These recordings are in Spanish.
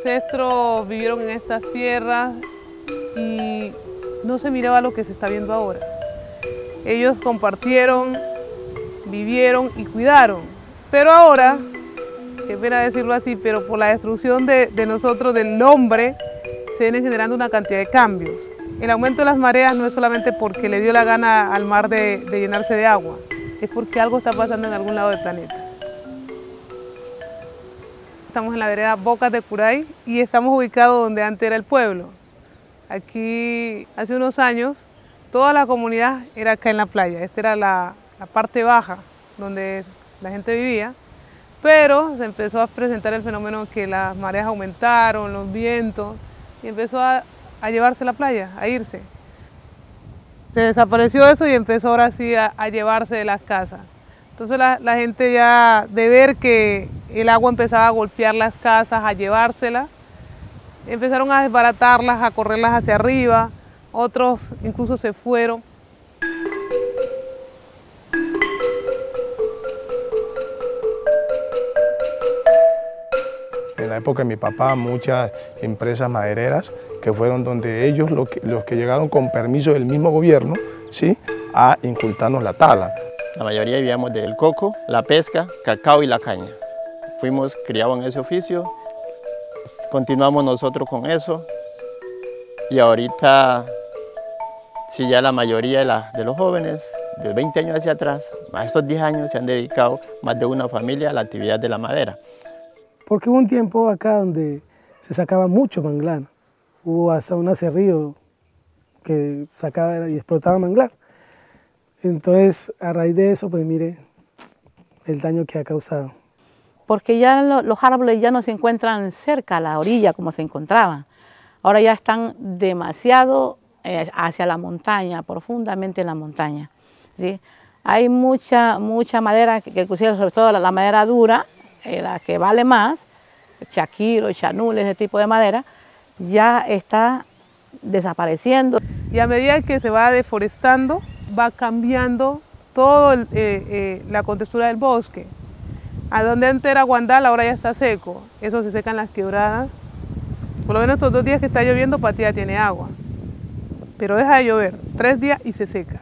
ancestros vivieron en estas tierras y no se miraba lo que se está viendo ahora. Ellos compartieron, vivieron y cuidaron, pero ahora, qué pena decirlo así, pero por la destrucción de nosotros, del hombre, se vienen generando una cantidad de cambios. El aumento de las mareas no es solamente porque le dio la gana al mar de llenarse de agua, es porque algo está pasando en algún lado del planeta. Estamos en la vereda Bocas de Curay y estamos ubicados donde antes era el pueblo. Aquí, hace unos años, toda la comunidad era acá en la playa. Esta era la parte baja donde la gente vivía, pero se empezó a presentar el fenómeno que las mareas aumentaron, los vientos, y empezó a llevarse la playa, a irse. Se desapareció eso y empezó ahora sí a llevarse de las casas. Entonces la gente ya de ver que el agua empezaba a golpear las casas, a llevárselas, empezaron a desbaratarlas, a correrlas hacia arriba, otros incluso se fueron. En la época de mi papá, muchas empresas madereras que fueron donde ellos, los que llegaron con permiso del mismo gobierno, ¿sí?, a incultarnos la tala. La mayoría vivíamos del coco, la pesca, cacao y la caña. Fuimos criados en ese oficio, continuamos nosotros con eso y ahorita sí ya la mayoría de los jóvenes de 20 años hacia atrás, a estos 10 años se han dedicado más de una familia a la actividad de la madera. Porque hubo un tiempo acá donde se sacaba mucho manglar, hubo hasta un acerrío que sacaba y explotaba manglar. Entonces, a raíz de eso, pues mire el daño que ha causado. Porque ya los árboles ya no se encuentran cerca a la orilla como se encontraban. Ahora ya están demasiado hacia la montaña, profundamente en la montaña, ¿sí? Hay mucha madera, que inclusive sobre todo la madera dura, la que vale más, chaquiro, chanul, ese tipo de madera, ya está desapareciendo. Y a medida que se va deforestando, va cambiando toda la contextura del bosque. A donde antes era guandal, ahora ya está seco. Eso se secan las quebradas. Por lo menos estos 2 días que está lloviendo, Patía tiene agua. Pero deja de llover 3 días y se seca.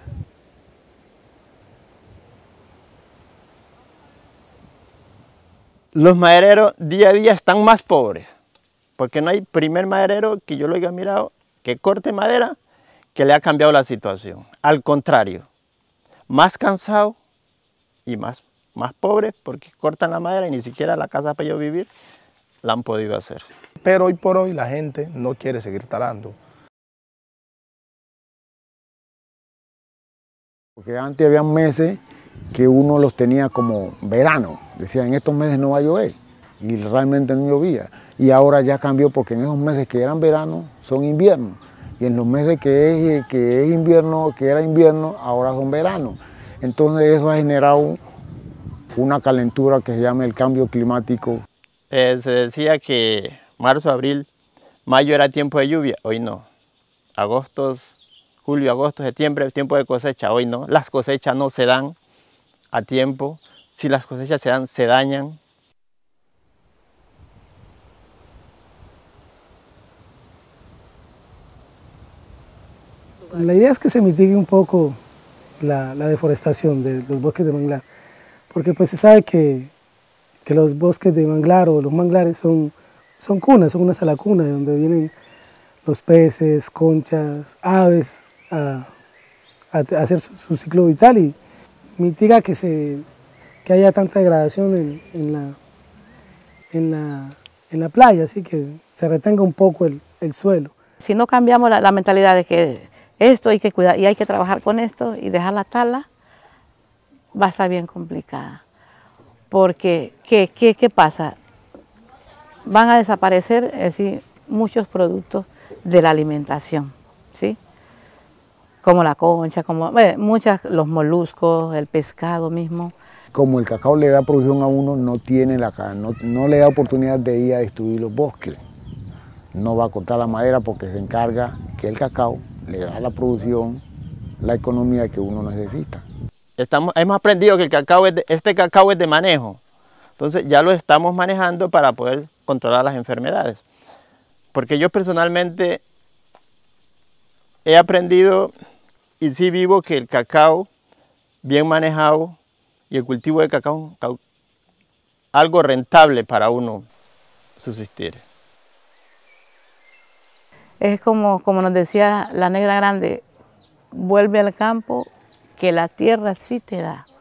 Los madereros día a día están más pobres, porque no hay primer maderero que yo lo haya mirado que corte madera que le ha cambiado la situación. Al contrario, más cansado y más pobres porque cortan la madera y ni siquiera la casa para ellos vivir la han podido hacer. Pero hoy por hoy la gente no quiere seguir talando. Porque antes había meses que uno los tenía como verano, decían en estos meses no va a llover y realmente no llovía. Y ahora ya cambió porque en esos meses que eran verano son invierno. Y en los meses que es invierno, que era invierno, ahora son verano. Entonces eso ha generado una calentura que se llama el cambio climático. Se decía que marzo, abril, mayo era tiempo de lluvia, hoy no. Julio, agosto, septiembre es tiempo de cosecha, hoy no. Las cosechas no se dan a tiempo. Si las cosechas se dan, se dañan. La idea es que se mitigue un poco la deforestación de los bosques de manglar, porque pues se sabe que los bosques de manglar o los manglares son cunas, son una sala cuna de donde vienen los peces, conchas, aves a hacer su ciclo vital y mitiga que haya tanta degradación en la playa, así que se retenga un poco el suelo. Si no cambiamos la mentalidad de que esto hay que cuidar y hay que trabajar con esto y dejar la tala, va a estar bien complicada. Porque, ¿qué pasa? Van a desaparecer muchos productos de la alimentación, ¿sí? Como la concha, los moluscos, el pescado mismo. Como el cacao le da producción a uno, no le da oportunidad de ir a destruir los bosques. No va a cortar la madera porque se encarga que el cacao le da la producción, la economía que uno necesita. Hemos aprendido que este cacao es de manejo, entonces ya lo estamos manejando para poder controlar las enfermedades. Porque yo personalmente he aprendido y sí vivo que el cacao bien manejado y el cultivo de cacao, algo rentable para uno subsistir. Es como nos decía la negra grande, vuelve al campo que la tierra sí te da.